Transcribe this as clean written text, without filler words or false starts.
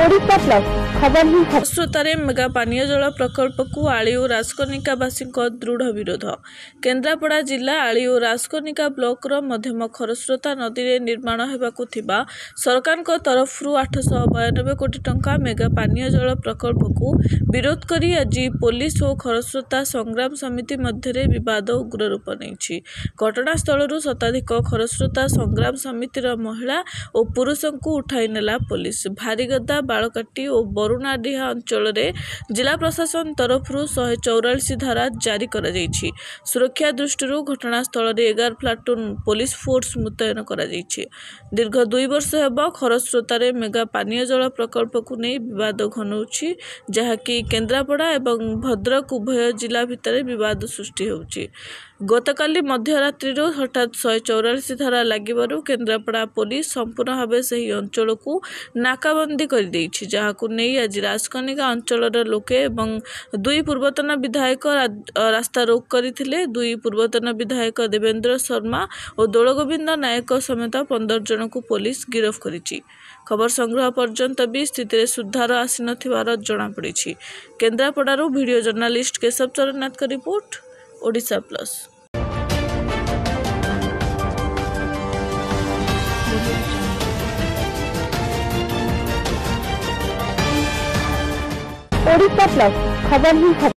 Odisha plus खबर ही खबर। श्रोतारे मेगा पानीय जल प्रकल्प को आली और राजकनिकावासी दृढ़ विरोध। केन्द्रापड़ा जिला आली और राजकनिका ब्लॉक मध्यम खरस्रोता नदी में निर्माण होगाकू सरकार तरफ 892 कोटी टंका मेगा पानीय जल प्रकल्प को विरोध करी आज पुलिस और खरस्रोता संग्राम समिति मध्य विवाद उग्र रूप नहीं। घटनास्थल शताधिक खरस्रोता संग्राम समितिर महिला और पुरुषों को उठाई नेला पुलिस। भारीगदा बालकाटी और बरुणाडीहा अंचल जिला प्रशासन तरफ 144 धारा जारी करा जायछि। सुरक्षा दृष्टि घटनास्थल 11 प्लाटून पुलिस फोर्स मुतयन करा जायछि। दीर्घ 2 वर्ष हेब खरस्रोतार मेगा पानीय जल प्रकल्प को नहीं विवाद घनौछि, जहाँकि केन्द्रापड़ा एवं भद्रक उभय जिला भितर विवाद सृष्टि होछि। गतकाली मध्यरात्रि हठात 144 धारा लगिबारु केन्द्रापड़ा पुलिस संपूर्ण भाव से अंचल को नाकाबंदी कर देछि, जहाकू नहीं आज राजकनिका अंचल लोके एवं 2 पूर्वतन विधायक रास्ता रोक करथिले। 2 पूर्वतन विधायक देवेंद्र शर्मा और दोलगोविंद नायक समेत 15 जन को पुलिस गिरफ्त करिछि। खबर संग्रह पर्यंत भी स्थिति सुधार आसी नथिबार जणा पड़िछि। केन्द्रापड़ारू वीडियो जर्नालिस्ट केशव चरणनाथ का रिपोर्ट, ओडिशा प्लस। ओडिशा प्लस खबर ही खबर।